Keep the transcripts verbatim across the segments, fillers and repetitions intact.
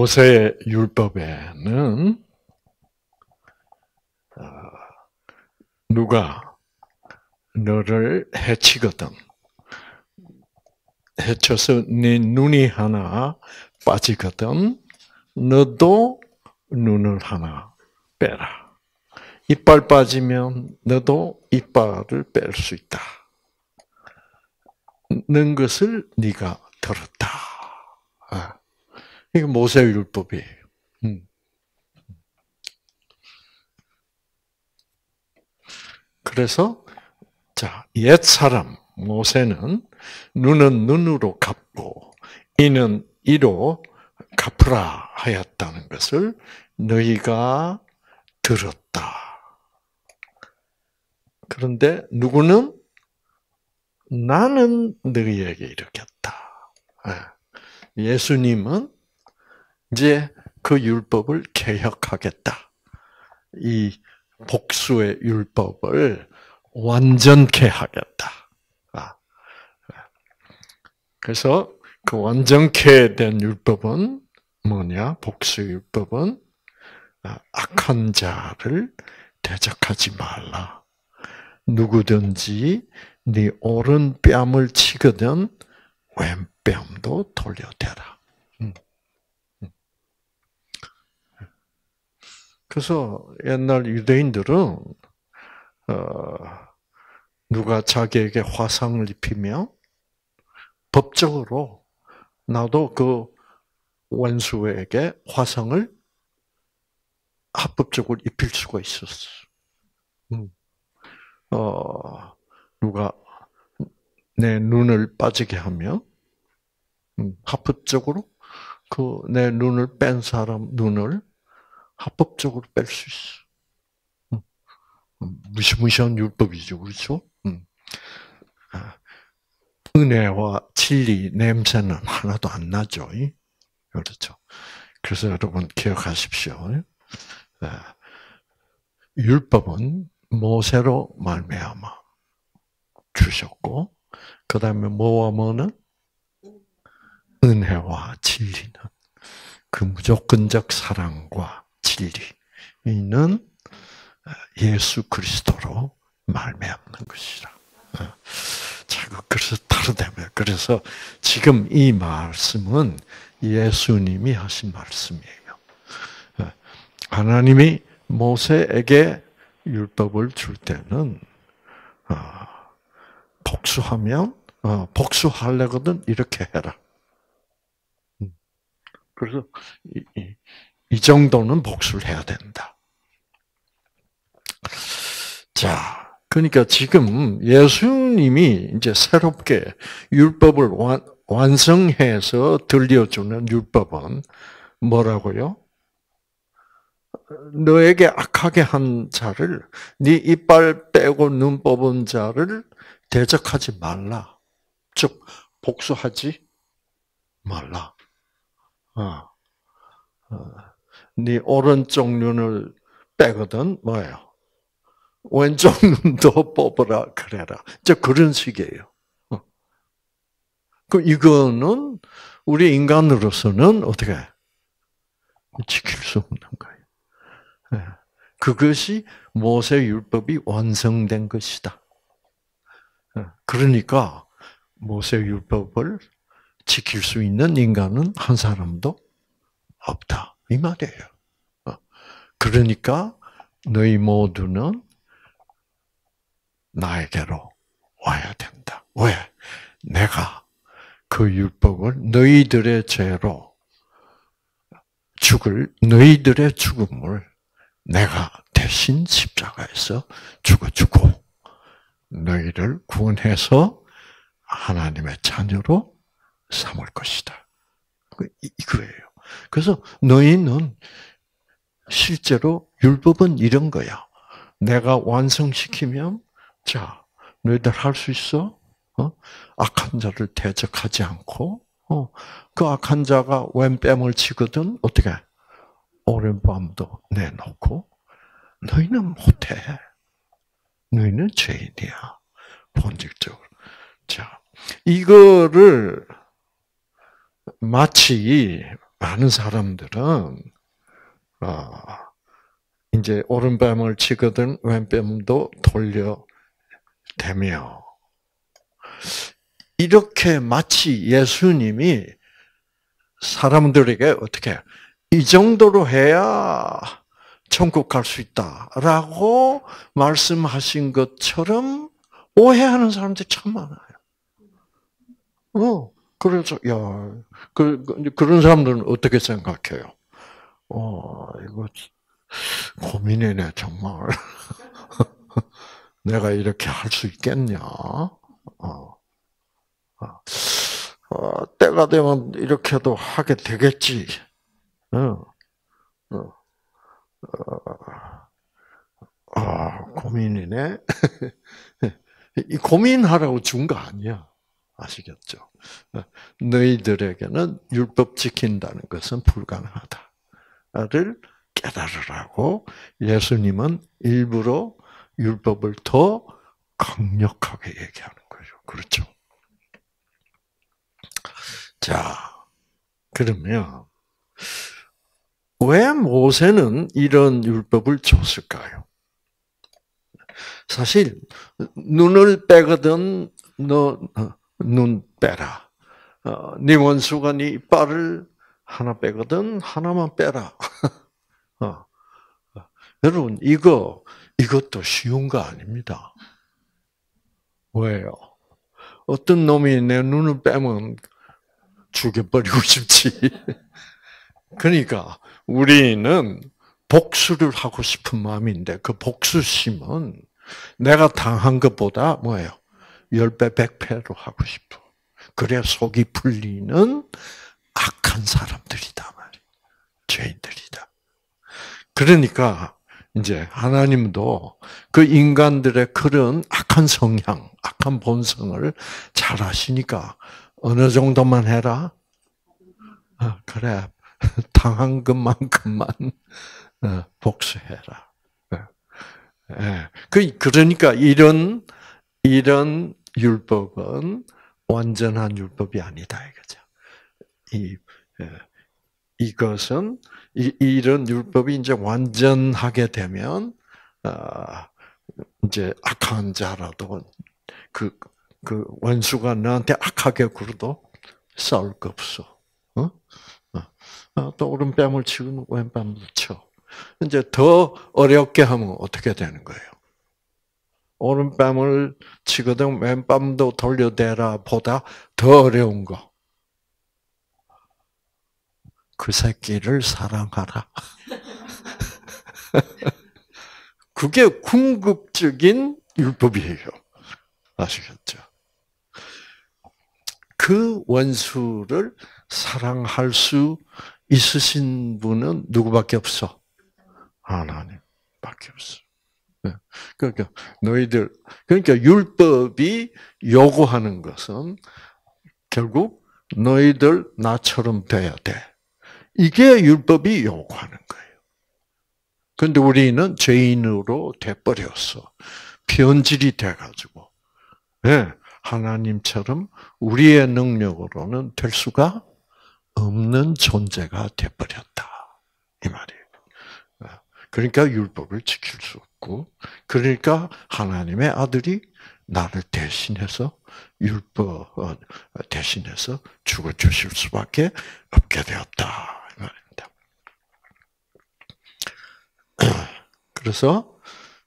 모세 율법에는 누가 너를 해치거든 해쳐서 네 눈이 하나 빠지거든 너도 눈을 하나 빼라. 이빨 빠지면 너도 이빨을 뺄 수 있다. 는 것을 네가 들었다. 아, 이게 모세율법이에요. 음. 그래서 자, 옛 사람 모세는 눈은 눈으로 갚고 이는 이로 갚으라 하였다는 것을 너희가 들었다. 그런데 누구는 나는 너희에게 이르겠다. 예수님은 이제 그 율법을 개혁하겠다. 이 복수의 율법을 완전케 하겠다. 그래서 그 완전케 된 율법은 뭐냐? 복수 율법은 악한 자를 대적하지 말라. 누구든지 네 오른 뺨을 치거든 왼뺨도 돌려대라. 그래서 옛날 유대인들은 어, 누가 자기에게 화상을 입히면 법적으로 나도 그 원수에게 화상을 합법적으로 입힐 수가 있었어. 음. 어, 누가 내 눈을 빠지게 하면 음, 합법적으로 그 내 눈을 뺀 사람 눈을 합법적으로 뺄 수 있어. 음, 무시무시한 율법이죠, 그렇죠? 음. 은혜와 진리 냄새는 하나도 안 나죠, 그렇죠? 그래서 여러분 기억하십시오. 율법은 모세로 말미암아 주셨고, 그 다음에 뭐와 뭐는 은혜와 진리는 그 무조건적 사랑과 진리는 예수 그리스도로 말미암는 것이라. 자, 그래서 다르다면 그래서 지금 이 말씀은 예수님이 하신 말씀이에요. 하나님이 모세에게 율법을 줄 때는 복수하면 복수하려거든 이렇게 해라. 그래서 이, 이, 이 정도는 복수를 해야 된다. 자, 그러니까 지금 예수님이 이제 새롭게 율법을 완, 완성해서 들려주는 율법은 뭐라고요? 너에게 악하게 한 자를, 네 이빨 빼고 눈 뽑은 자를 대적하지 말라. 즉 복수하지 말라. 어. 어. 네 오른쪽 눈을 빼거든 뭐예요? 왼쪽 눈도 뽑으라 그래라. 저 그런 식이에요. 그 이거는 우리 인간으로서는 어떻게 지킬 수 없는 거예요. 그것이 모세 율법이 완성된 것이다. 그러니까 모세 율법을 지킬 수 있는 인간은 한 사람도 없다. 이 말이에요. 그러니까 너희 모두는 나에게로 와야 된다. 왜? 내가 그 율법을 너희들의 죄로 죽을, 너희들의 죽음을 내가 대신 십자가에서 죽어주고 너희를 구원해서 하나님의 자녀로 삼을 것이다. 이거예요. 그래서 너희는 실제로 율법은 이런 거야. 내가 완성시키면 자, 너희들 할 수 있어? 어? 악한 자를 대적하지 않고, 어, 그 악한 자가 왼뺨을 치거든, 어떻게? 오른뺨도 내놓고, 너희는 못해. 너희는 죄인이야. 본질적으로. 자, 이거를 마치, 많은 사람들은 아, 이제 오른뺨을 치거든 왼뺨도 돌려 대며 이렇게 마치 예수님이 사람들에게 어떻게 이 정도로 해야 천국 갈 수 있다라고 말씀하신 것처럼 오해하는 사람들이 참 많아요. 어, 그래서 야, 그, 그런 사람들은 어떻게 생각해요? 어, 이거 고민이네 정말. 내가 이렇게 할 수 있겠냐? 어, 어, 어, 때가 되면 이렇게도 하게 되겠지. 어, 어, 아, 고민이네. 이 고민하라고 준 거 아니야. 아시겠죠? 너희들에게는 율법 지킨다는 것은 불가능하다를 깨달으라고 예수님은 일부러 율법을 더 강력하게 얘기하는 거죠. 그렇죠? 자, 그러면 왜 모세는 이런 율법을 줬을까요? 사실 눈을 빼거든 너 눈 빼라. 어, 네 원수가 네 이빨을 하나 빼거든 하나만 빼라. 어. 여러분 이거 이것도 쉬운 거 아닙니다. 왜요? 어떤 놈이 내 눈을 빼면 죽여버리고 싶지. 그러니까 우리는 복수를 하고 싶은 마음인데 그 복수심은 내가 당한 것보다 뭐예요? 열 배, 백 배로 하고 싶어. 그래야 속이 풀리는 악한 사람들이다 말이에요. 죄인들이다. 그러니까 이제 하나님도 그 인간들의 그런 악한 성향, 악한 본성을 잘 아시니까 어느 정도만 해라? 어, 그래. 당한 것만큼만 복수해라. 예. 그 그러니까 이런 이런 율법은 완전한 율법이 아니다 이거죠. 이 이것은 이, 이런 율법이 이제 완전하게 되면 아, 이제 악한 자라도 그, 그 원수가 나한테 악하게 굴어도 싸울 거 없어. 어? 어. 또 오른뺨을 치고 왼뺨을 쳐. 이제 더 어렵게 하면 어떻게 되는 거예요? 오른뺨을 치거든 왼뺨도 돌려대라 보다 더 어려운 거. 그 새끼를 사랑하라. 그게 궁극적인 율법이에요. 아시겠죠? 그 원수를 사랑할 수 있으신 분은 누구밖에 없어? 하나님밖에 없어. 그러니까 너희들 그러니까 율법이 요구하는 것은 결국 너희들 나처럼 돼야 돼. 이게 율법이 요구하는 거예요. 그런데 우리는 죄인으로 돼버렸어. 변질이 돼가지고 네, 하나님처럼 우리의 능력으로는 될 수가 없는 존재가 돼버렸다. 이 말이에요. 그러니까 율법을 지킬 수 없고, 그러니까 하나님의 아들이 나를 대신해서 율법 대신해서 죽어 주실 수밖에 없게 되었다 이 말입니다. 그래서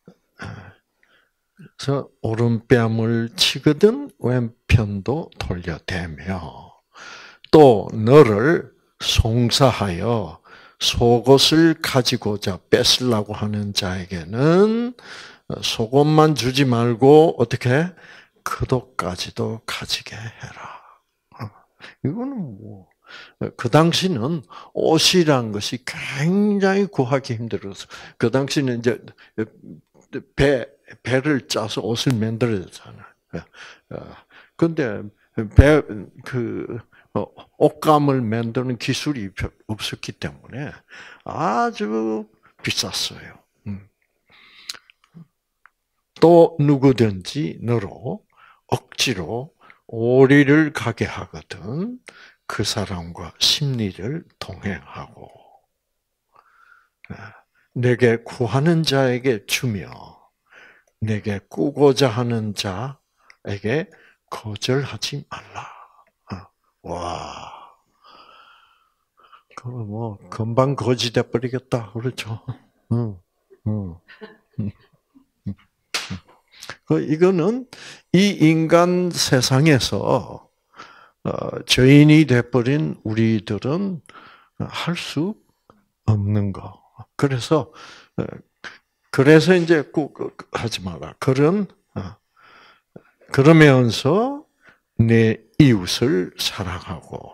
그래서 오른뺨을 치거든 왼편도 돌려대며 또 너를 송사하여 속옷을 가지고자 뺏으려고 하는 자에게는 속옷만 주지 말고 어떻게 그옷까지도 가지게 해라. 이거는 뭐 그 당시는 옷이란 것이 굉장히 구하기 힘들어서 그 당시는 이제 배 배를 짜서 옷을 만들었잖아요. 그런데 배 그 옷감을 만드는 기술이 없었기 때문에 아주 비쌌어요. 또 누구든지 너로 억지로 오리를 가게 하거든 그 사람과 심리를 동행하고 내게 구하는 자에게 주며 내게 꾸고자 하는 자에게 거절하지 말라. 와, 그 뭐 금방 거지 돼 버리겠다, 그렇죠? 응, 응. 그 이거는 이 인간 세상에서 어, 죄인이 돼버린 우리들은 할 수 없는 거. 그래서 어, 그래서 이제 꼭 하지 마라. 그런 어, 그러면서 내 이웃을 사랑하고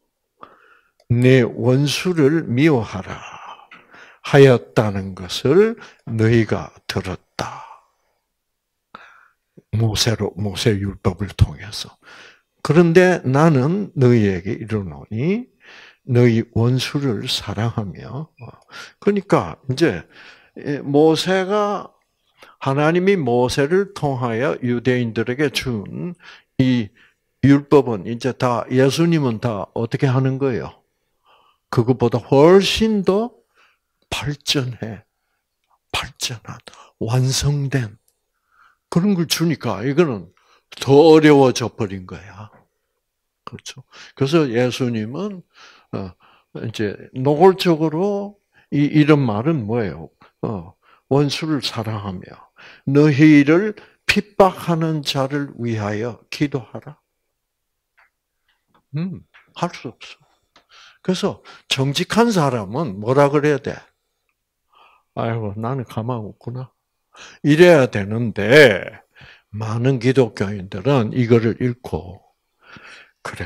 내 원수를 미워하라 하였다는 것을 너희가 들었다. 모세로 모세 율법을 통해서. 그런데 나는 너희에게 이르노니 너희 원수를 사랑하며 그러니까 이제 모세가 하나님이 모세를 통하여 유대인들에게 준 이 율법은 이제 다 예수님은 다 어떻게 하는 거예요? 그것보다 훨씬 더 발전해, 발전한, 완성된 그런 걸 주니까 이거는 더 어려워져 버린 거야. 그렇죠. 그래서 예수님은 어 이제 노골적으로 이 이런 말은 뭐예요? 어 원수를 사랑하며 너희를 핍박하는 자를 위하여 기도하라. 음, 할 수 없어. 그래서 정직한 사람은 뭐라 그래야 돼? 아이고, 나는 가만 없구나. 이래야 되는데, 많은 기독교인들은 이거를 읽고, 그래,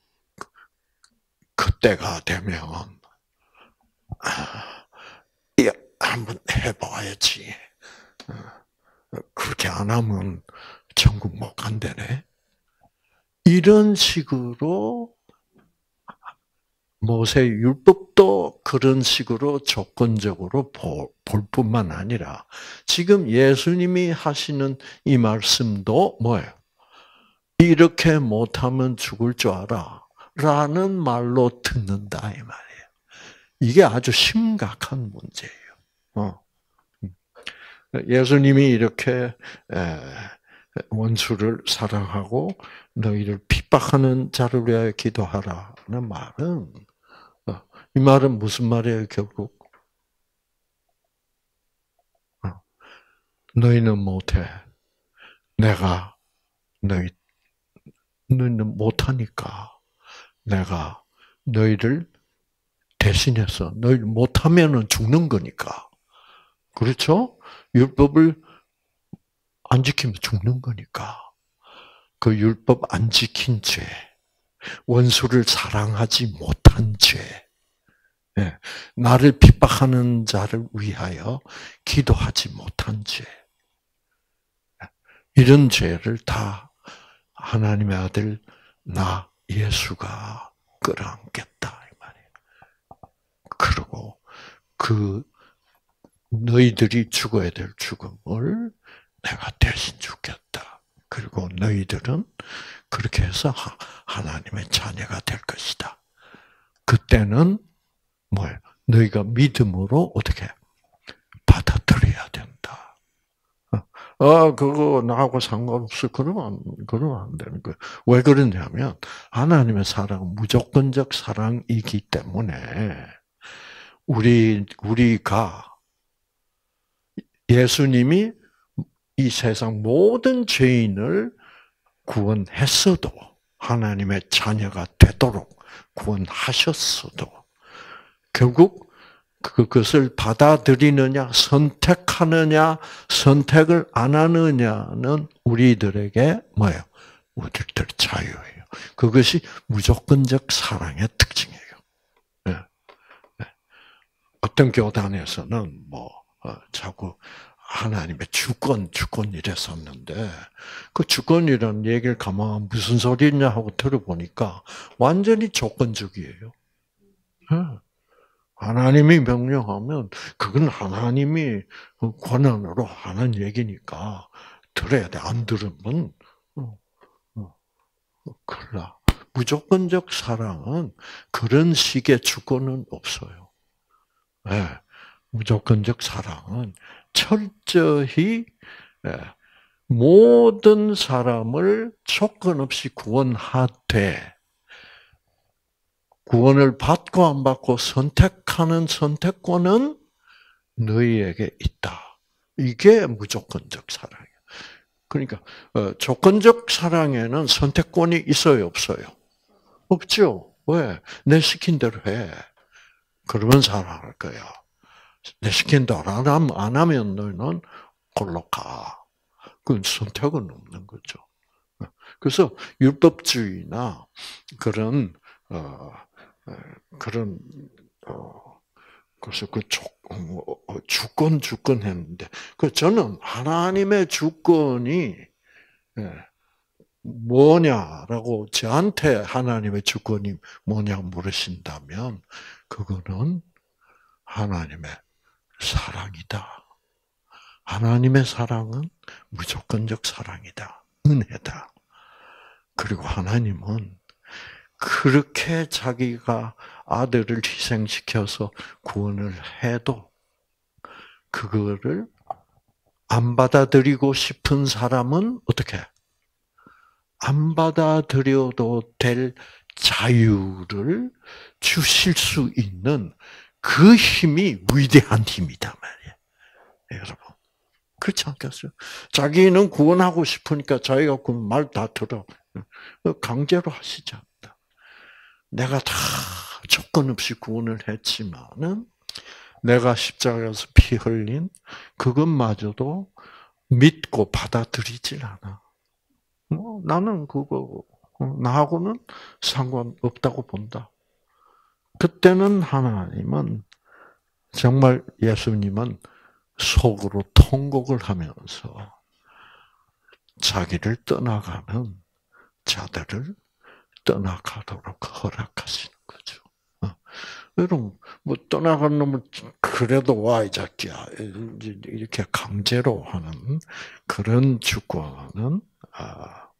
그때가 되면, 아, 한번 해봐야지. 그렇게 안 하면 천국 못 간다네. 이런 식으로 모세 율법도 그런 식으로 조건적으로 볼 뿐만 아니라 지금 예수님이 하시는 이 말씀도 뭐예요? 이렇게 못하면 죽을 줄 알아. 라는 말로 듣는다 이 말이에요. 이게 아주 심각한 문제예요. 어. 예수님이 이렇게 원수를 사랑하고 너희를 핍박하는 자를 위하여 기도하라는 말은 이 말은 무슨 말이에요, 결국? 너희는 못해. 내가 너희 너희는 못하니까 내가 너희를 대신해서 너희 못하면은 죽는 거니까. 그렇죠? 율법을 안 지키면 죽는 거니까. 그 율법 안 지킨 죄, 원수를 사랑하지 못한 죄, 나를 핍박하는 자를 위하여 기도하지 못한 죄, 이런 죄를 다 하나님의 아들 나 예수가 끌어안겠다 이 말이에요. 그리고 그 너희들이 죽어야 될 죽음을 내가 대신 죽겠다. 그리고 너희들은 그렇게 해서 하나님의 자녀가 될 것이다. 그때는 뭐예요? 너희가 믿음으로 어떻게 받아들여야 된다. 아, 그거 나하고 상관없어. 그러면, 그러면 안 되는 거예요. 왜 그러냐면, 하나님의 사랑은 무조건적 사랑이기 때문에, 우리, 우리가 예수님이 이 세상 모든 죄인을 구원했어도, 하나님의 자녀가 되도록 구원하셨어도, 결국 그것을 받아들이느냐, 선택하느냐, 선택을 안 하느냐는 우리들에게 뭐예요? 우리들 자유예요. 그것이 무조건적 사랑의 특징이에요. 네. 네. 어떤 교단에서는 뭐 어, 자꾸 하나님의 주권, 주권 이랬었는데 그 주권이라는 얘기를 가만 무슨 소리냐 하고 들어보니까 완전히 조건적이에요. 네. 하나님이 명령하면 그건 하나님이 권한으로 하는 얘기니까 들어야 돼. 안 들으면 어, 어, 큰일 나. 무조건적 사랑은 그런 식의 주권은 없어요. 네. 무조건적 사랑은 철저히 모든 사람을 조건 없이 구원하되 구원을 받고 안 받고 선택하는 선택권은 너희에게 있다. 이게 무조건적 사랑이에요. 그러니까 조건적 사랑에는 선택권이 있어요, 없어요? 없죠. 왜? 내 시킨 대로 해. 그러면 사랑할 거야. 내 시킨 대로 안 하면, 안 하면 너는 골로 가. 그건 선택은 없는 거죠. 그래서 율법주의나 그런 어, 그런 어, 그래서 그 주권 주권 했는데 그 저는 하나님의 주권이 뭐냐라고 저한테 하나님의 주권이 뭐냐 물으신다면 그거는 하나님의 사랑이다. 하나님의 사랑은 무조건적 사랑이다. 은혜다. 그리고 하나님은 그렇게 자기가 아들을 희생시켜서 구원을 해도 그거를 안 받아들이고 싶은 사람은 어떻게? 안 받아들여도 될 자유를 주실 수 있는 그 힘이 위대한 힘이다 말이에요. 여러분. 그렇지 않겠어요? 자기는 구원하고 싶으니까 자기가 구원 말 다 들어. 강제로 하시지 않다. 내가 다 조건 없이 구원을 했지만은 내가 십자가에서 피 흘린 그것마저도 믿고 받아들이질 않아. 뭐 나는 그거 나하고는 상관없다고 본다. 그때는 하나님은 정말 예수님은 속으로 통곡을 하면서 자기를 떠나가는 자들을 떠나가도록 허락하시는 거죠. 여러분, 뭐 떠나간 놈을 그래도 와 이 자끼야 이렇게 강제로 하는 그런 주권은 아,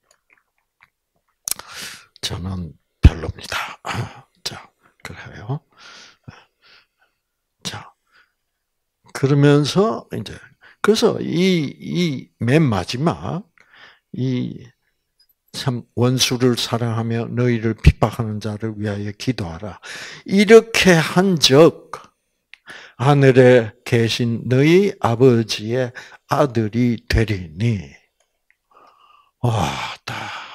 저는 별로입니다. 자, 그래요. 자, 그러면서 이제 그래서 이 이 맨 마지막 이 참 원수를 사랑하며 너희를 핍박하는 자를 위하여 기도하라. 이렇게 한즉 하늘에 계신 너희 아버지의 아들이 되리니. 와, 다.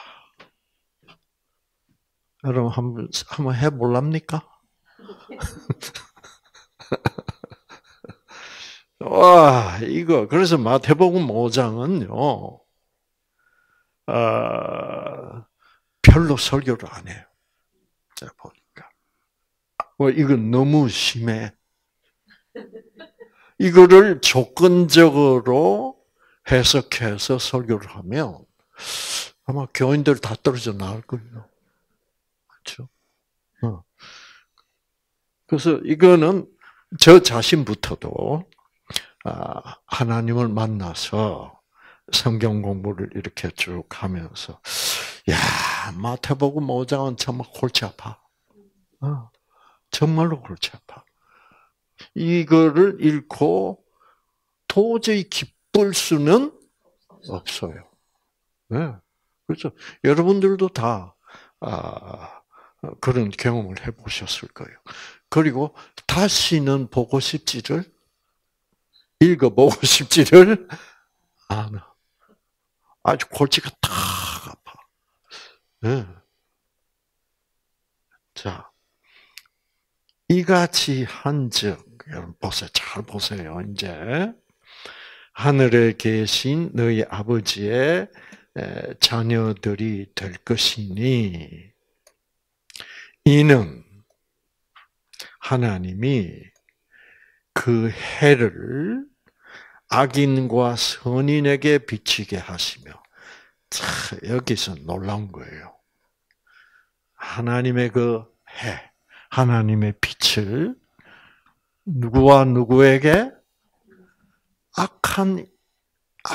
여러분 한번 한번 해볼랍니까? 와, 이거 그래서 마태복음 오 장은요. 아, 별로 설교를 안 해요. 제가 보니까. 뭐, 이건 너무 심해. 이거를 조건적으로 해석해서 설교를 하면 아마 교인들 다 떨어져 나올 거예요. 그렇죠? 어. 그래서 이거는 저 자신부터도 하나님을 만나서 성경 공부를 이렇게 쭉 하면서 야, 마태복음 오 장은 정말 골치 아파. 어, 정말로 골치 아파. 이거를 읽고 도저히 기쁠 수는 없어요. 네. 그렇죠. 여러분들도 다 아, 그런 경험을 해보셨을 거예요. 그리고 다시는 보고 싶지를 읽어보고 싶지를 않아. 아주 골치가 탁 아파. 네. 자, 이같이 한즉 여러분 보세요. 잘 보세요. 이제 하늘에 계신 너희 아버지의 자녀들이 될 것이니 이는 하나님이 그 해를 악인과 선인에게 비치게 하시며 자, 여기서 놀라운 거예요. 하나님의 그 해, 하나님의 빛을 누구와 누구에게? 악한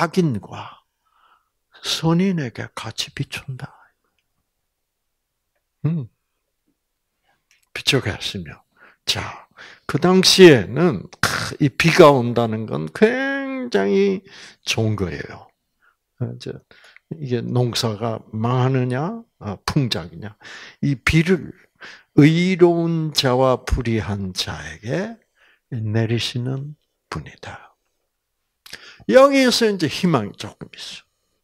악인과 선인에게 같이 비춘다. 음, 비춰게 하시며. 자, 그 당시에는 이 비가 온다는 건 굉장히 좋은 거예요. 이제 이게 농사가 망하느냐, 아, 풍작이냐. 이 비를 의로운 자와 불의한 자에게 내리시는 분이다. 여기에서 이제 희망이 조금 있어.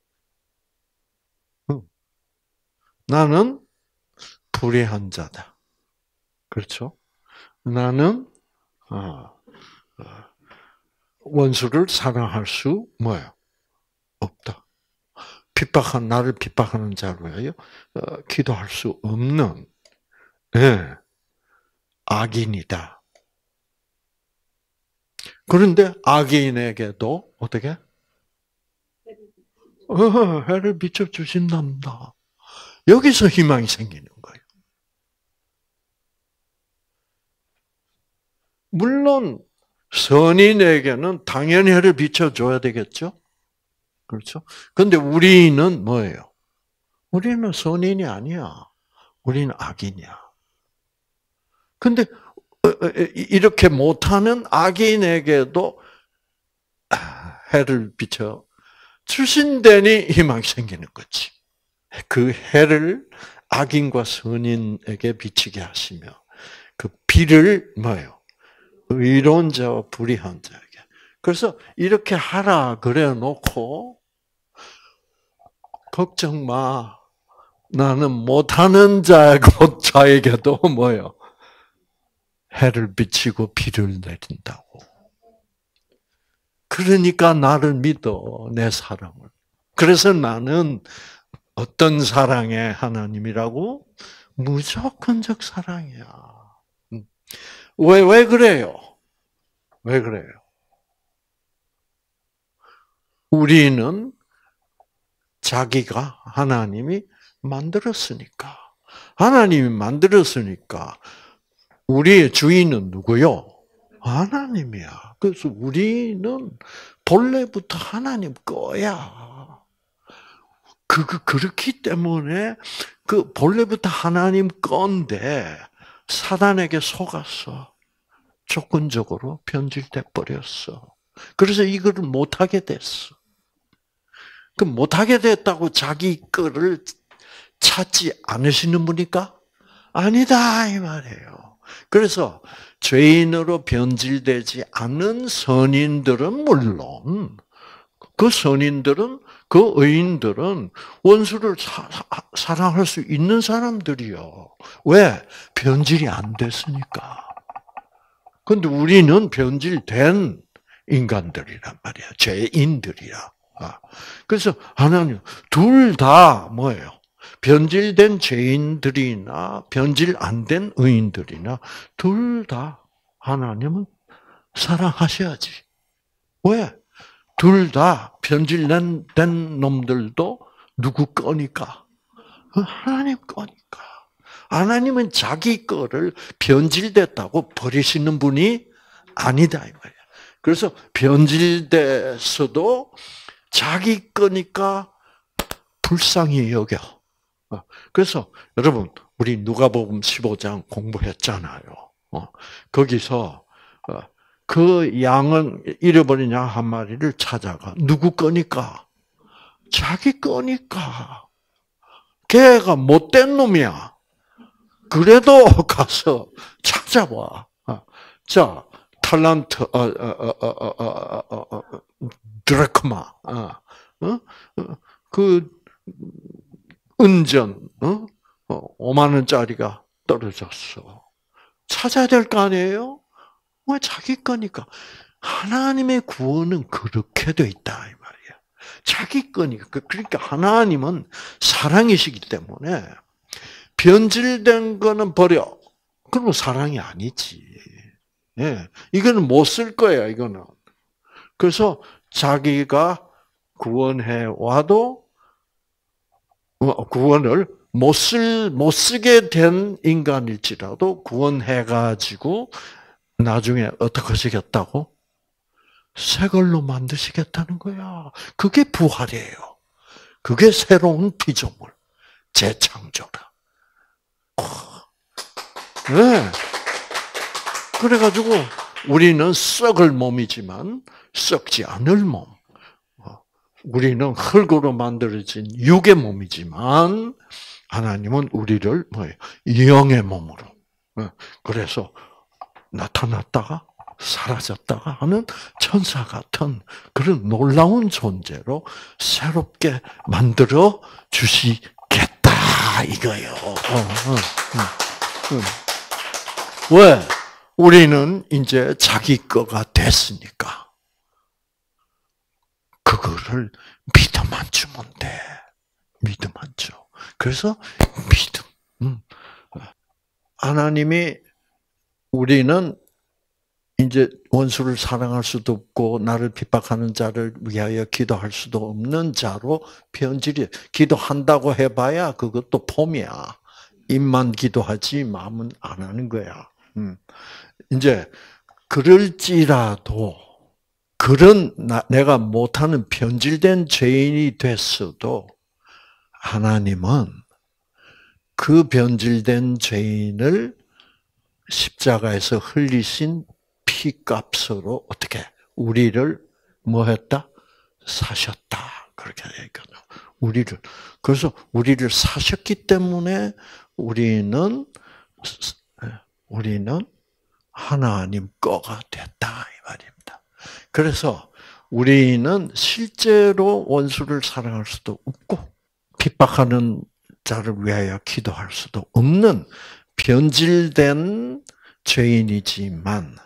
나는 불의한 자다. 그렇죠? 나는 원수를 사랑할 수 뭐예요? 없다. 핍박한 나를 핍박하는 자를 위하여 기도할 수 없는 네, 악인이다. 그런데 악인에게도 어떻게? 어, 해를 비춰 주신답니다. 여기서 희망이 생기는 거예요. 물론 선인에게는 당연히 해를 비춰줘야 되겠죠. 그렇죠? 그런데 우리는 뭐예요? 우리는 선인이 아니야. 우리는 악인이야. 근데 이렇게 못하는 악인에게도 해를 비춰 주신다니 희망이 생기는 거지. 그 해를 악인과 선인에게 비치게 하시며 그 비를 뭐예요? 의로운 자와 불의한 자에게. 그래서 이렇게 하라 그래 놓고 걱정 마. 나는 못하는 자고 자에게도 뭐예요? 해를 비치고 비를 내린다고. 그러니까 나를 믿어, 내 사랑을. 그래서 나는 어떤 사랑의 하나님이라고? 무조건적 사랑이야. 왜, 왜 그래요? 왜 그래요? 우리는 자기가 하나님이 만들었으니까. 하나님이 만들었으니까 우리의 주인은 누구요? 하나님이야. 그래서 우리는 본래부터 하나님 거야. 그, 그, 그렇기 때문에 그 본래부터 하나님 건데 사단에게 속았어. 조건적으로 변질돼 버렸어. 그래서 이거를 못하게 됐어. 그 못하게 됐다고 자기 거를 찾지 않으시는 분이니까? 아니다, 이 말이에요. 그래서 죄인으로 변질되지 않은 선인들은 물론, 그 선인들은, 그 의인들은 원수를 사, 사랑할 수 있는 사람들이요. 왜? 변질이 안 됐으니까. 근데 우리는 변질된 인간들이란 말이야. 죄인들이야. 그래서 하나님, 둘 다 뭐예요? 변질된 죄인들이나 변질 안 된 의인들이나 둘 다 하나님은 사랑하셔야지. 왜? 둘 다 변질된 된 놈들도 누구 거니까? 하나님 거니까. 하나님은 자기 거를 변질됐다고 버리시는 분이 아니다 이 말이야. 그래서 변질됐어도 자기 거니까 불쌍히 여겨. 그래서 여러분 우리 누가복음 십오 장 공부했잖아요. 거기서 그 양은 잃어버린 양 한 마리를 찾아가. 누구 거니까? 자기 거니까. 걔가 못된 놈이야. 그래도 가서 찾아와. 자, 탈란트, 어, 어, 어, 어, 어, 어, 어, 드라크마, 어, 어, 그 은전, 어, 오만 원짜리가 떨어졌어. 찾아야 될 거 아니에요? 왜 자기 거니까. 하나님의 구원은 그렇게 돼 있다 이 말이야. 자기 거니까. 그러니까 하나님은 사랑이시기 때문에 변질된 거는 버려. 그러면 사랑이 아니지. 예, 이거는 못 쓸 거야 이거는. 그래서 자기가 구원해 와도 구원을 못 쓸, 못 쓰게 된 인간일지라도 구원해가지고 나중에 어떻게 하시겠다고? 새 걸로 만드시겠다는 거야. 그게 부활이에요. 그게 새로운 피조물, 재창조다. 네. 그래가지고 우리는 썩을 몸이지만 썩지 않을 몸. 우리는 흙으로 만들어진 육의 몸이지만 하나님은 우리를 뭐예요? 영의 몸으로. 그래서 나타났다가 사라졌다가 하는 천사 같은 그런 놀라운 존재로 새롭게 만들어 주시겠다 이거요. 어, 어, 어, 어. 왜? 우리는 이제 자기 거가 됐으니까 그거를 믿어만 주면 돼. 믿어만 줘. 그래서 믿음. 음. 하나님이 우리는 이제 원수를 사랑할 수도 없고 나를 핍박하는 자를 위하여 기도할 수도 없는 자로 변질이. 기도한다고 해봐야 그것도 폼이야. 입만 기도하지 마음은 안 하는 거야. 음. 이제 그럴지라도 그런 나, 내가 못하는 변질된 죄인이 됐어도 하나님은 그 변질된 죄인을 십자가에서 흘리신 피값으로 어떻게 우리를 뭐 했다? 사셨다. 그렇게 얘기하죠. 우리를. 그래서 우리를 사셨기 때문에 우리는 우리는 하나님 거가 됐다 이 말입니다. 그래서 우리는 실제로 원수를 사랑할 수도 없고 핍박하는 자를 위하여 기도할 수도 없는 변질된 죄인이지만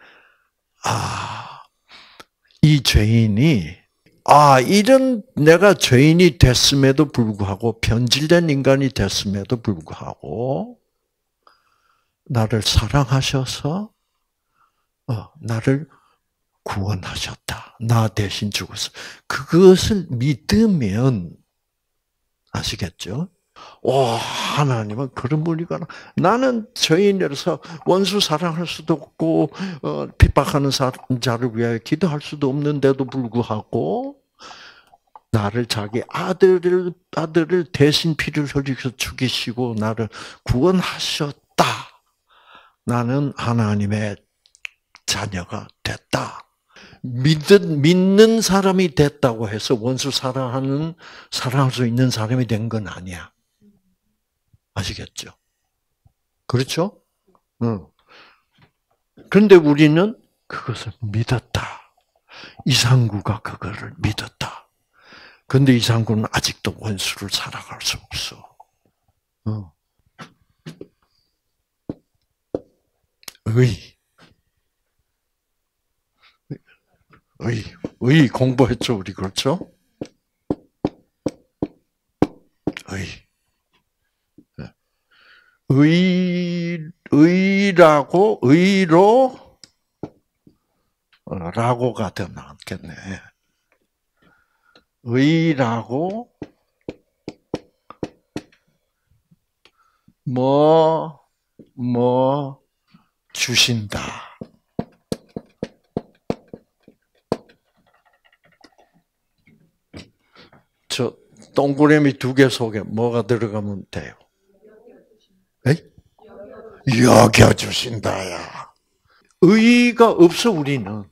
아, 이 죄인이 아, 이런 내가 죄인이 됐음에도 불구하고 변질된 인간이 됐음에도 불구하고 나를 사랑하셔서 어, 나를 구원하셨다. 나 대신 죽었어. 그것을 믿으면 아시겠죠? 와, 하나님은 그런 분이구나. 나는 죄인이라서 원수 사랑할 수도 없고 어, 핍박하는 자를 위하여 기도할 수도 없는데도 불구하고 나를 자기 아들을 아들을 대신 피를 흘리셔 죽이시고 나를 구원하셨다. 나는 하나님의 자녀가 됐다. 믿는, 믿는 사람이 됐다고 해서 원수 사랑하는, 사랑할 수 있는 사람이 된 건 아니야. 아시겠죠? 그렇죠? 응. 그런데 우리는 그것을 믿었다. 이상구가 그거를 믿었다. 그런데 이상구는 아직도 원수를 사랑할 수 없어. 응. 의. 의, 의 공부했죠, 우리 그렇죠? 의, 의, 의라고 의로 라고가 더 낫겠네. 의라고 뭐, 뭐 주신다. 저 동그라미 두 개 속에 뭐가 들어가면 돼요? 에이? 여겨주신다야. 의의가 없어 우리는.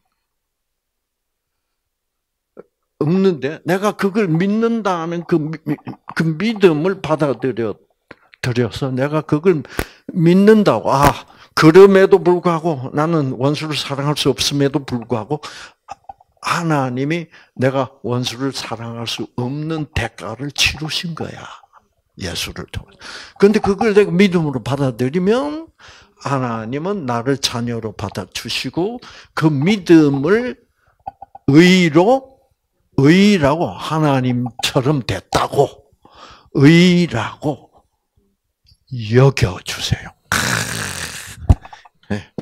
없는데 내가 그걸 믿는다는 그, 그 믿음을 받아들여 들여서 내가 그걸 믿는다고. 아, 그럼에도 불구하고 나는 원수를 사랑할 수 없음에도 불구하고 하나님이 내가 원수를 사랑할 수 없는 대가를 치르신 거야. 예수를 통해. 그런데 그걸 내가 믿음으로 받아들이면 하나님은 나를 자녀로 받아주시고 그 믿음을 의로, 의라고 하나님처럼 됐다고, 의라고 여겨주세요. 네.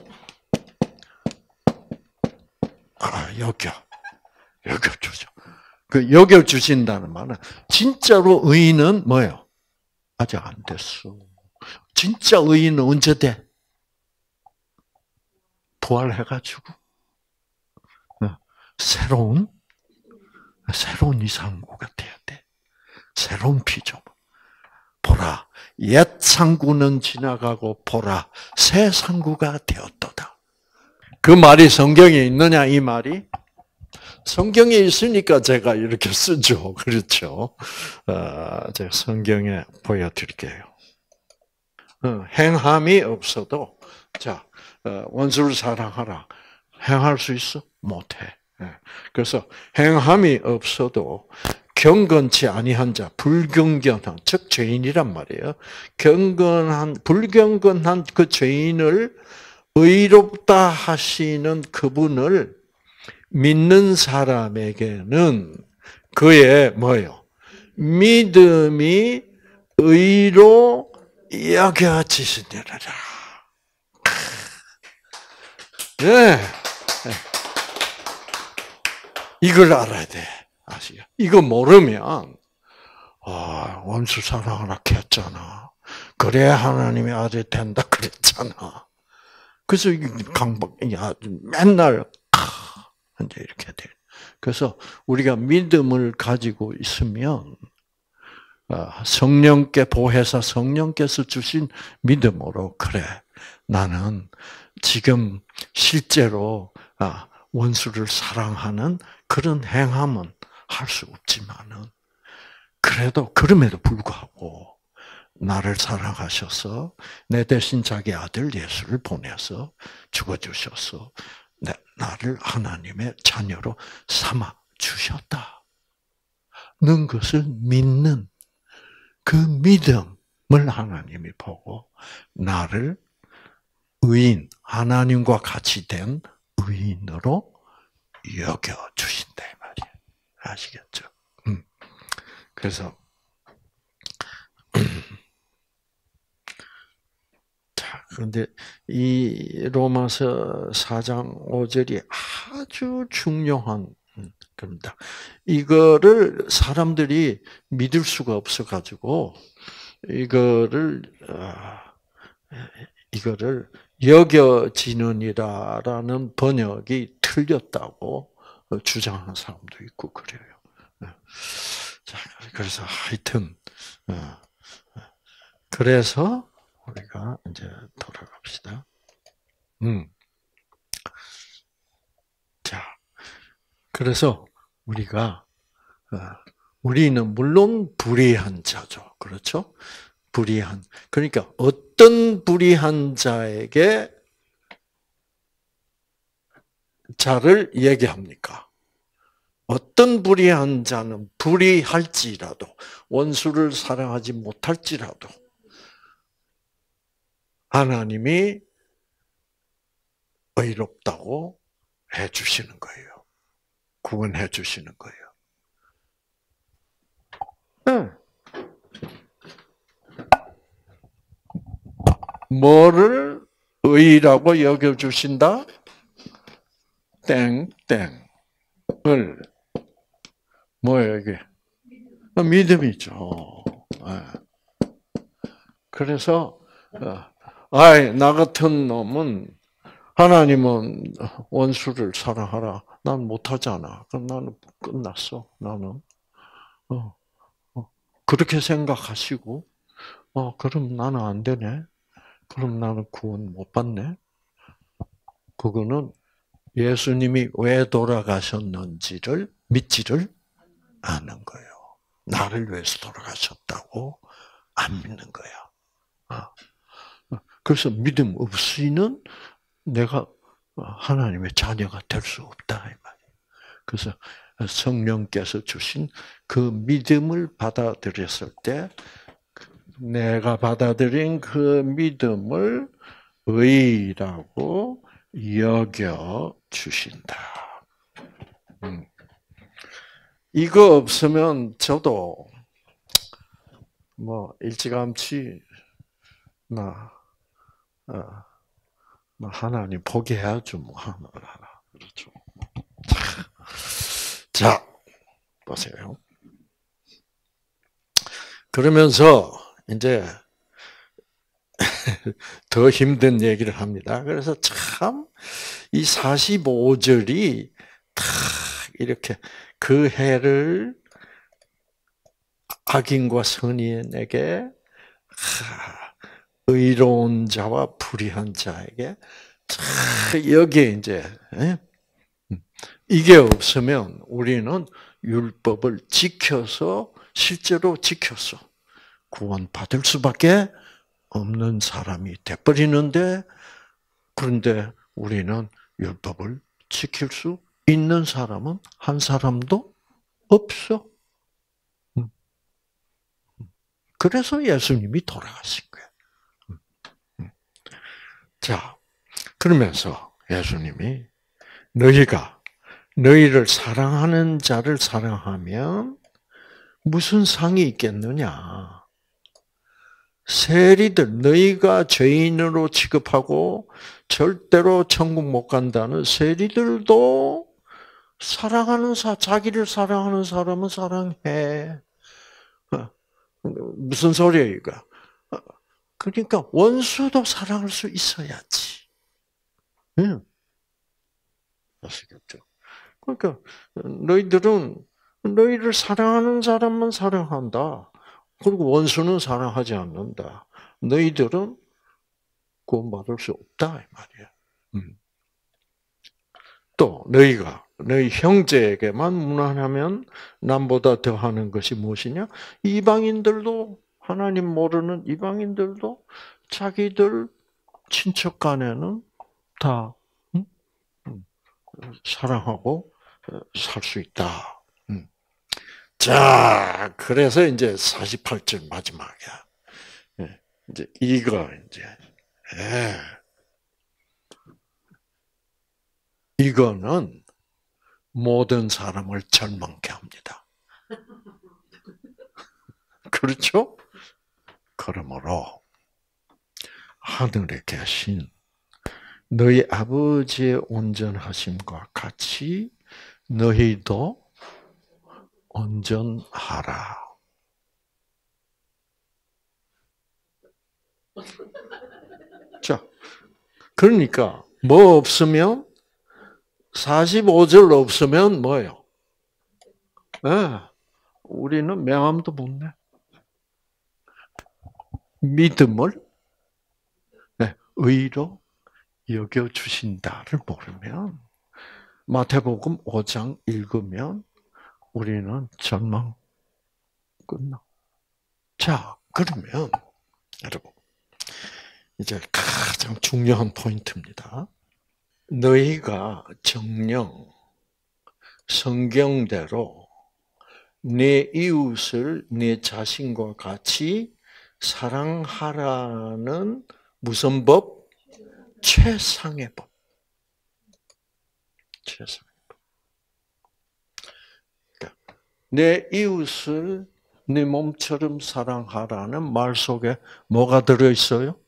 아, 여겨. 여겨주죠. 그 여겨주신다는 말은 진짜로 의인은 뭐예요? 아직 안 됐어. 진짜 의인은 언제 돼? 부활해가지고 새로운 새로운 이상구가 돼야 돼. 새로운 피조물. 보라, 옛 상구는 지나가고 보라, 새 상구가 되었도다. 그 말이 성경에 있느냐, 이 말이? 성경에 있으니까 제가 이렇게 쓰죠. 그렇죠? 어, 제가 성경에 보여드릴게요. 어, 행함이 없어도, 자, 어, 원수를 사랑하라. 행할 수 있어? 못해. 예. 그래서 행함이 없어도 경건치 아니한 자, 불경건한, 즉 죄인이란 말이에요. 경건한, 불경건한 그 죄인을 의롭다 하시는 그분을 믿는 사람에게는 그의 뭐요? 믿음이 의로 여겨지시니라. 네. 이걸 알아야 돼. 아시죠? 이거 모르면, 아, 원수 사랑하라 했잖아. 그래야 하나님의 아들 된다 그랬잖아. 그래서 강박, 야, 맨날, 이제 이렇게 돼. 그래서 우리가 믿음을 가지고 있으면, 성령께 보혜사 성령께서 주신 믿음으로, 그래, 나는 지금 실제로 원수를 사랑하는 그런 행함은 할 수 없지만은, 그래도 그럼에도 불구하고 나를 사랑하셔서 내 대신 자기 아들 예수를 보내서 죽어주셔서 나를 하나님의 자녀로 삼아 주셨다. 는 것을 믿는 그 믿음을 하나님이 보고 나를 의인, 하나님과 같이 된 의인으로 여겨주신다 이 말이에요. 아시겠죠? 음. 그래서 자, 그런데 이 로마서 사 장 오 절이 아주 중요한 겁니다. 이거를 사람들이 믿을 수가 없어가지고 이거를 이거를 여겨지느니라라는 번역이 틀렸다고 주장하는 사람도 있고 그래요. 자, 그래서 하여튼 그래서 우리가 이제 돌아갑시다. 음. 자, 그래서 우리가 우리는 물론 불의한 자죠. 그렇죠? 불의한. 그러니까 어떤 불의한 자에게 자를 얘기합니까? 어떤 불의한 자는 불의할지라도 원수를 사랑하지 못할지라도 하나님이 의롭다고 해주시는 거예요. 구원해 주시는 거예요. 네. 뭐를 의라고 여겨주신다? 땡땡을 뭐예요 이게? 믿음이죠. 그래서 아이 나 같은 놈은 하나님은 원수를 사랑하라. 난 못하잖아. 그럼 나는 끝났어. 나는 어, 어. 그렇게 생각하시고 어 그럼 나는 안 되네. 그럼 나는 구원 못 받네. 그거는 예수님이 왜 돌아가셨는지를 믿지를 않는 거예요. 나를 위해서 돌아가셨다고 안 믿는 거야. 그래서 믿음 없이는 내가 하나님의 자녀가 될 수 없다 이 말이에요. 그래서 성령께서 주신 그 믿음을 받아들였을 때 내가 받아들인 그 믿음을 의라고 여겨 주신다. 음. 이거 없으면 저도 뭐 일찌감치 나 어, 하나님 포기해야죠 뭐 하나 그렇죠. 자 보세요. 그러면서 이제 더 힘든 얘기를 합니다. 그래서 참 이 사십오 절이 다 이렇게 그 해를 악인과 선인에게 의로운 자와 불의한 자에게 여기에 이제 이게 없으면 우리는 율법을 지켜서 실제로 지켜서 구원받을 수밖에 없는 사람이 돼버리는데, 그런데 우리는 율법을 지킬 수 있는 사람은 한 사람도 없어. 그래서 예수님이 돌아가신 거예요. 자, 그러면서 예수님이 너희가 너희를 사랑하는 자를 사랑하면 무슨 상이 있겠느냐? 세리들, 너희가 죄인으로 취급하고 절대로 천국 못 간다는 세리들도 사랑하는 사, 자기를 사랑하는 사람은 사랑해. 무슨 소리예요, 이거? 그러니까 원수도 사랑할 수 있어야지. 응. 아시겠죠? 그러니까 너희들은 너희를 사랑하는 사람만 사랑한다. 그리고 원수는 사랑하지 않는다. 너희들은 구원받을 수 없다 이 말이야. 음. 또 너희가 너희 형제에게만 무난하면 남보다 더하는 것이 무엇이냐? 이방인들도, 하나님 모르는 이방인들도 자기들 친척 간에는 다 사랑하고 살 수 있다. 자, 그래서 이제 사십팔 절 마지막이야. 이제 이거 이제 예. 이거는 모든 사람을 절망케 합니다. 그렇죠? 그러므로 하늘에 계신 너희 아버지의 온전하심과 같이 너희도 온전하라. 자, 그러니까 뭐 없으면 사십오 절 없으면 뭐예요? 네, 우리는 명함도 못 내. 믿음을 네, 의로 여겨주신다를 모르면 마태복음 오 장 읽으면 우리는 절망 끝나. 자, 그러면 여러분 이제 가장 중요한 포인트입니다. 너희가 정녕 성경대로 내 이웃을 내 자신과 같이 사랑하라는 무슨 법? 최상의 법. 최상의 법. 그러니까 내 이웃을 내 몸처럼 사랑하라는 말 속에 뭐가 들어있어요?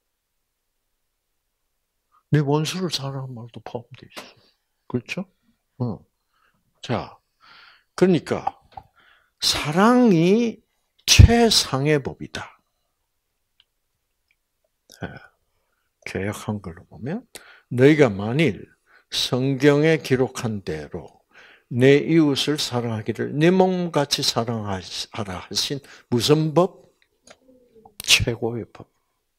내 원수를 사랑하는 말도 포함되어 있어. 그렇죠? 어. 자, 그러니까 사랑이 최상의 법이다. 네. 개역 한글로 보면 너희가 만일 성경에 기록한 대로 내 이웃을 사랑하기를 내 몸같이 사랑하라 하신 무슨 법? 최고의 법.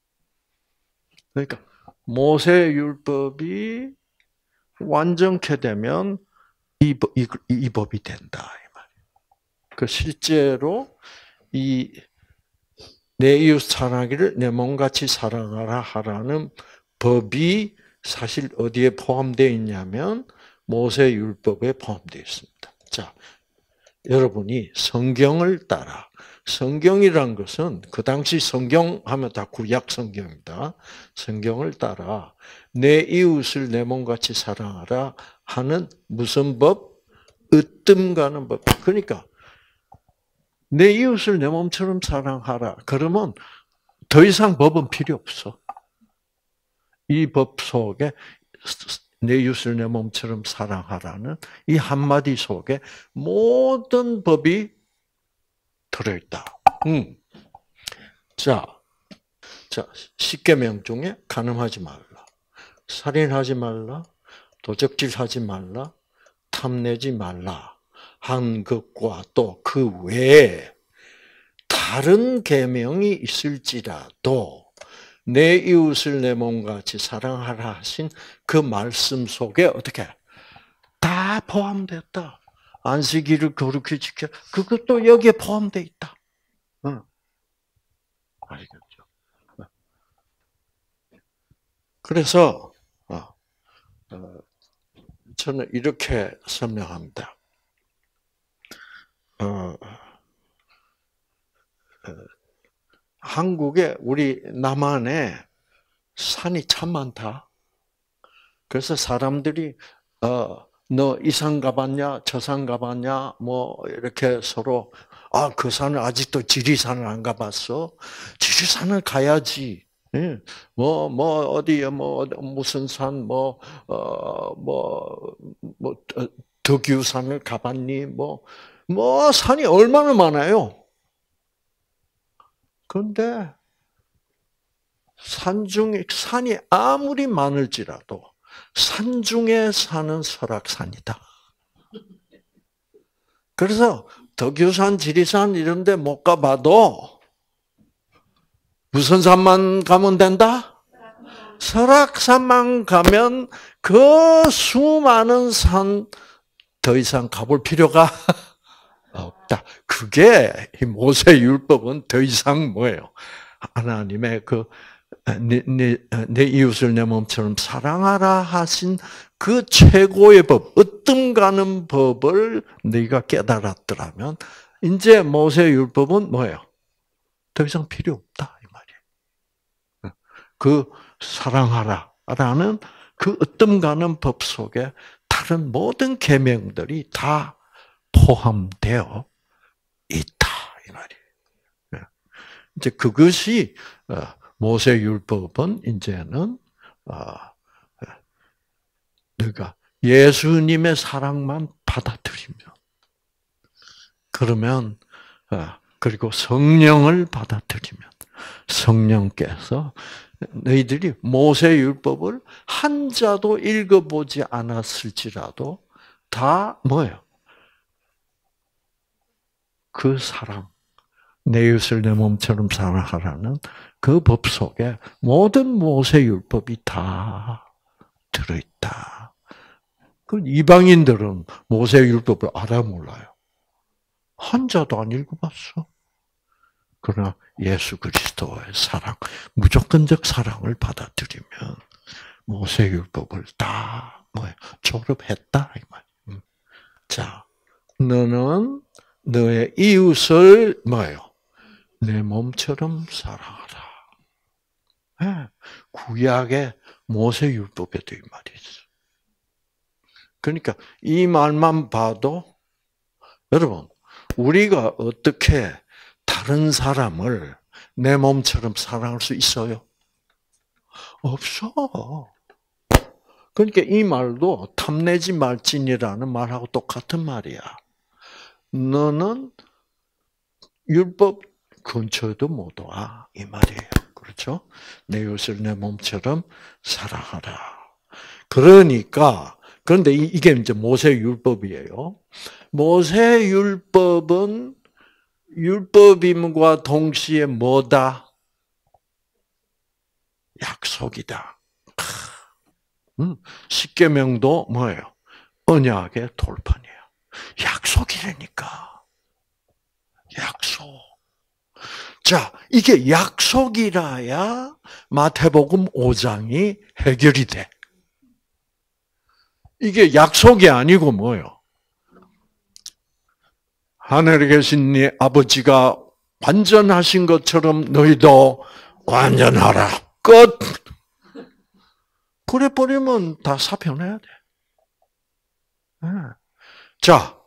그러니까 모세 율법이 완전케 되면 이, 이, 이 법이 된다 이 말이에요. 그 실제로 이 내 이웃 사랑하기를 내 몸같이 사랑하라 하라는 법이 사실 어디에 포함되어 있냐면 모세 율법에 포함되어 있습니다. 자, 여러분이 성경을 따라, 성경이란 것은 그 당시 성경 하면 다 구약 성경입니다. 성경을 따라 내 이웃을 내 몸같이 사랑하라 하는 무슨 법? 으뜸 가는 법. 그러니까 내 이웃을 내 몸처럼 사랑하라. 그러면 더 이상 법은 필요 없어. 이 법 속에 내 이웃을 내 몸처럼 사랑하라는 이 한마디 속에 모든 법이 들어있다. 음. 자, 자, 십계명 중에 간음하지 말라, 살인하지 말라, 도적질하지 말라, 탐내지 말라 한 것과 또 그 외에 다 다른 계명이 있을지라도 내 이웃을 내 몸같이 사랑하라 하신 그 말씀 속에 어떻게 다 포함됐다. 안식일을 거룩히 지켜. 그것도 여기에 포함되어 있다. 응. 알겠죠? 그래서 어, 저는 이렇게 설명합니다. 어, 어, 한국에 우리 남한에 산이 참 많다. 그래서 사람들이 어, 너 이 산 가봤냐, 저 산 가봤냐, 뭐 이렇게 서로 아, 그 산을 아직도 지리산을 안 가봤어. 지리산을 가야지. 예. 뭐, 뭐, 어디에, 뭐, 무슨 산, 뭐, 어, 뭐, 뭐, 덕유산을 가봤니? 뭐, 뭐, 산이 얼마나 많아요. 그런데, 산 중에, 산이 아무리 많을지라도, 산 중에 사는 설악산이다. 그래서, 덕유산, 지리산 이런 데 못 가봐도, 무슨 산만 가면 된다? 설악산만 가면 그 수많은 산 더 이상 가볼 필요가 없다. 그게 모세 율법은 더 이상 뭐예요? 하나님의 그 내, 내, 내 이웃을 내 몸처럼 사랑하라 하신 그 최고의 법, 으뜸 가는 법을 네가 깨달았더라면 이제 모세 율법은 뭐예요? 더 이상 필요 없다 이 말이에요. 그 사랑하라라는 그 으뜸 가는 법 속에 다른 모든 계명들이 다 포함되어 있다 이 말이에요. 이제 그것이 모세 율법은 이제는 내가 예수님의 사랑만 받아들이면 그러면 그리고 성령을 받아들이면 성령께서 너희들이 모세 율법을 한 자도 읽어보지 않았을지라도 다 뭐예요? 그 사랑, 내 이웃을 내 몸처럼 사랑하라는 그 법 속에 모든 모세 율법이 다 들어있다. 그 이방인들은 모세 율법을 알아 몰라요. 한 자도 안 읽어봤어. 그러나 예수 그리스도의 사랑, 무조건적 사랑을 받아들이면 모세 율법을 다 뭐야 졸업했다 이 말. 자, 너는 너의 이웃을 뭐예요? 내 몸처럼 사랑하라. 네, 구약의 모세 율법에도 이 말이 있어. 그러니까 이 말만 봐도 여러분 우리가 어떻게 다른 사람을 내 몸처럼 사랑할 수 있어요? 없어. 그러니까 이 말도 탐내지 말지니라는 말하고 똑같은 말이야. 너는 율법 근처에도 못 와. 이 말이에요. 그렇죠? 내 이웃을 내 몸처럼 사랑하라. 그러니까, 그런데 이게 이제 모세 율법이에요. 모세 율법은 율법임과 동시에 뭐다? 약속이다. 십계명도 뭐예요? 언약의 돌판이에요. 약속이라니까. 약속. 자, 이게 약속이라야 마태복음 오 장이 해결이 돼. 이게 약속이 아니고 뭐예요? 하늘에 계신 네 아버지가 완전하신 것처럼 너희도 완전하라. 끝. 그래 버리면 다 사표내야 돼. 자,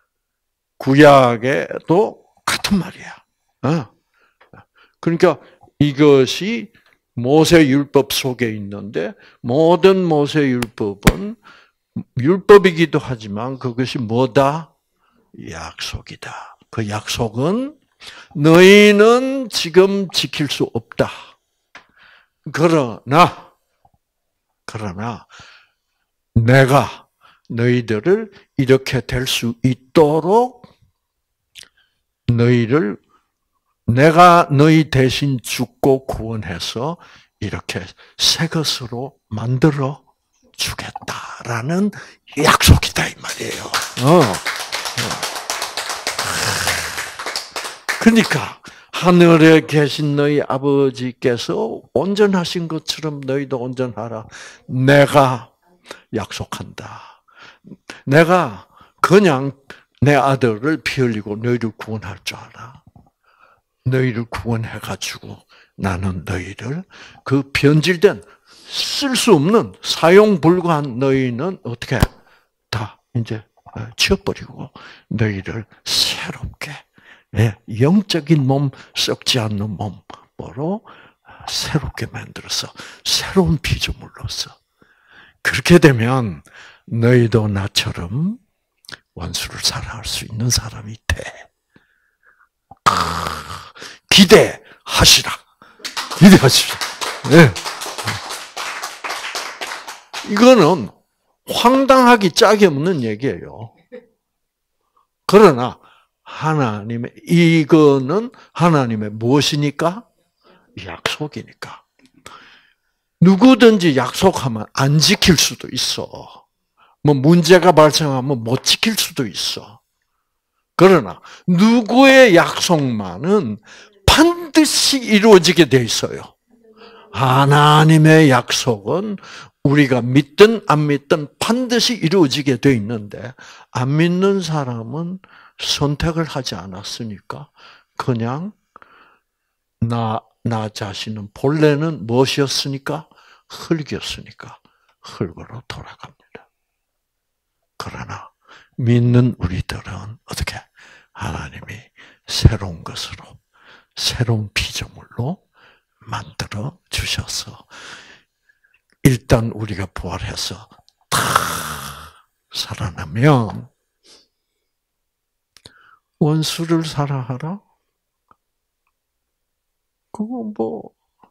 구약에도 같은 말이야. 그러니까 이것이 모세 율법 속에 있는데 모든 모세 율법은 율법이기도 하지만 그것이 뭐다? 약속이다. 그 약속은 너희는 지금 지킬 수 없다. 그러나 그러나 내가 너희들을 이렇게 될 수 있도록 너희를 내가 너희 대신 죽고 구원해서 이렇게 새 것으로 만들어 주겠다라는 약속이다 이 말이에요. 어. 그러니까 하늘에 계신 너희 아버지께서 온전하신 것처럼 너희도 온전하라. 내가 약속한다. 내가 그냥 내 아들을 피 흘리고 너희를 구원할 줄 알아. 너희를 구원해가지고 나는 너희를 그 변질된 쓸 수 없는 사용 불가한 너희는 어떻게 다 이제 치워버리고 너희를 새롭게 영적인 몸, 썩지 않는 몸으로 새롭게 만들어서 새로운 피조물로서 그렇게 되면 너희도 나처럼 원수를 사랑할 수 있는 사람이 돼. 기대하시라. 기대하시라. 네. 이거는 황당하기 짝이 없는 얘기예요. 그러나 하나님의 이거는 하나님의 무엇이니까? 약속이니까. 누구든지 약속하면 안 지킬 수도 있어. 뭐 문제가 발생하면 못 지킬 수도 있어. 그러나 누구의 약속만은 반드시 이루어지게 돼 있어요. 하나님의 약속은 우리가 믿든 안 믿든 반드시 이루어지게 돼 있는데 안 믿는 사람은 선택을 하지 않았으니까 그냥 나, 나 자신은 본래는 무엇이었으니까? 흙이었으니까 흙으로 돌아갑니다. 그러나 믿는 우리들은 어떻게? 하나님이 새로운 것으로 새로운 피조물로 만들어 주셔서 일단 우리가 부활해서 다 살아나면 원수를 사랑하라? 그거 뭐,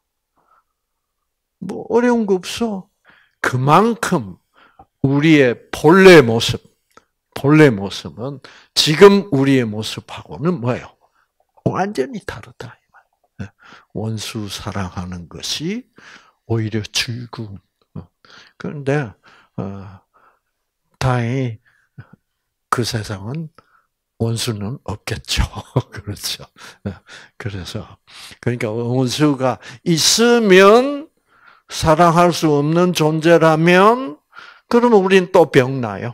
뭐 어려운 거 없어. 그만큼 우리의 본래 모습, 본래 모습은 지금 우리의 모습하고는 뭐예요? 완전히 다르다. 원수 사랑하는 것이 오히려 즐거운. 그런데 어, 다행히 그 세상은 원수는 없겠죠. 그렇죠. 그래서 그러니까 원수가 있으면 사랑할 수 없는 존재라면 그러면 우리는 또 병나요.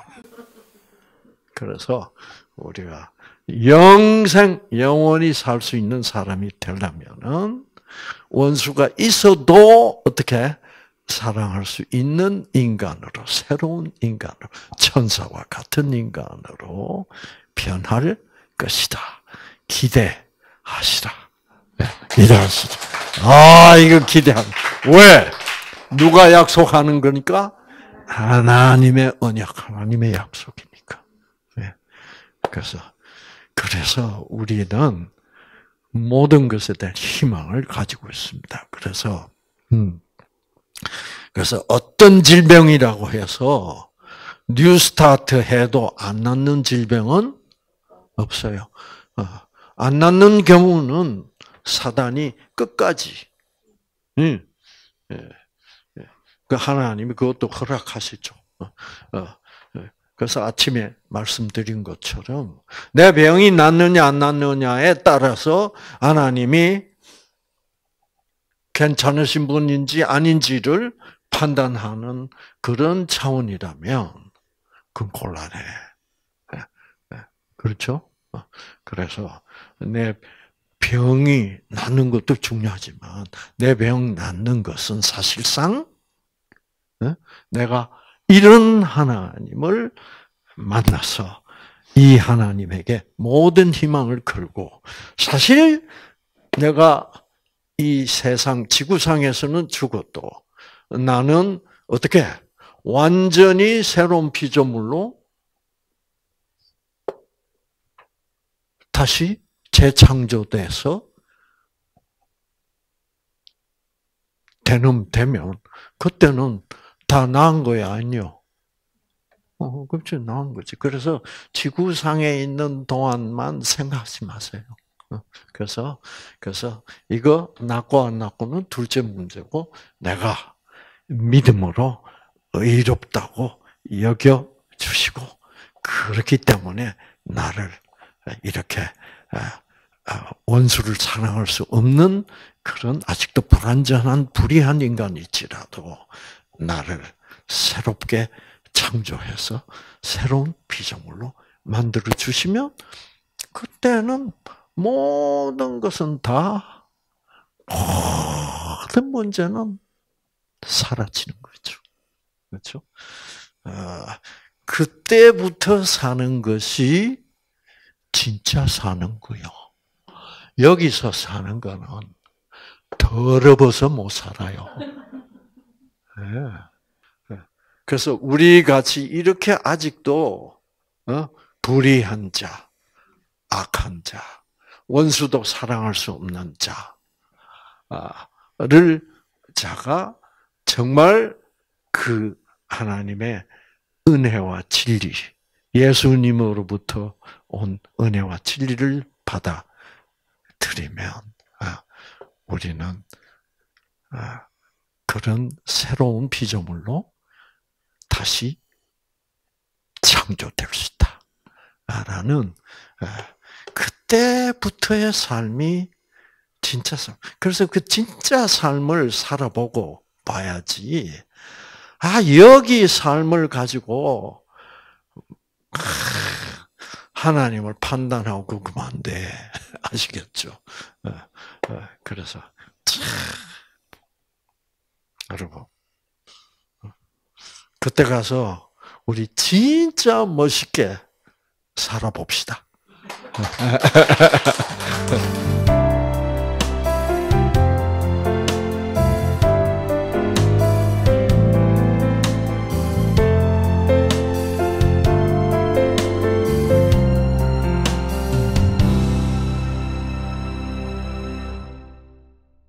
그래서 우리가 영생 영원히 살 수 있는 사람이 되려면은 원수가 있어도 어떻게 사랑할 수 있는 인간으로 새로운 인간으로 천사와 같은 인간으로 변할 것이다. 기대하시라. 네, 기대하시라. 아, 이거 기대한. 왜? 누가 약속하는 거니까? 하나님의 언약, 하나님의 약속이니까. 네. 그래서 그래서 우리는 모든 것에 대한 희망을 가지고 있습니다. 그래서 음. 그래서 어떤 질병이라고 해서 뉴스타트 해도 안 낫는 질병은 없어요. 안 낫는 경우는 사단이 끝까지, 그 하나님이 그것도 허락하시죠. 그래서 아침에 말씀드린 것처럼 내 병이 낫느냐 안 낫느냐에 따라서 하나님이 괜찮으신 분인지 아닌지를 판단하는 그런 차원이라면 그건 곤란해. 그렇죠? 그래서 내 병이 낫는 것도 중요하지만 내 병 낫는 것은 사실상 내가 이런 하나님을 만나서 이 하나님에게 모든 희망을 걸고 사실 내가 이 세상 지구상에서는 죽어도 나는 어떻게 완전히 새로운 피조물로 다시 재창조돼서 되는 되면 그때는 다 나은 거야 아니요? 어, 그렇지 나은 거지. 그래서 지구상에 있는 동안만 생각하지 마세요. 그래서 그래서 이거 낳고 안 낳고는 둘째 문제고 내가 믿음으로 의롭다고 여겨 주시고 그렇기 때문에 나를 이렇게 원수를 사랑할 수 없는 그런 아직도 불완전한 불의한 인간일지라도 나를 새롭게 창조해서 새로운 피조물로 만들어 주시면 그때는 모든 것은 다 모든 문제는 사라지는 거죠. 그렇죠? 아, 그때부터 사는 것이 진짜 사는 거요. 여기서 사는 거는 더러워서 못 살아요. 네. 그래서 우리 같이 이렇게 아직도 어? 불의한 자, 악한 자, 원수도 사랑할 수 없는 자를 자가 정말 그 하나님의 은혜와 진리, 예수님으로부터 온 은혜와 진리를 받아들이면 우리는 그런 새로운 피조물로 다시 창조될 수 있다라는 그때부터의 삶이 진짜 삶. 그래서 그 진짜 삶을 살아보고 봐야지. 아, 여기 삶을 가지고 하나님을 판단하고 그러면 안 돼. 아시겠죠? 그래서 참, 여러분 그때 가서 우리 진짜 멋있게 살아봅시다.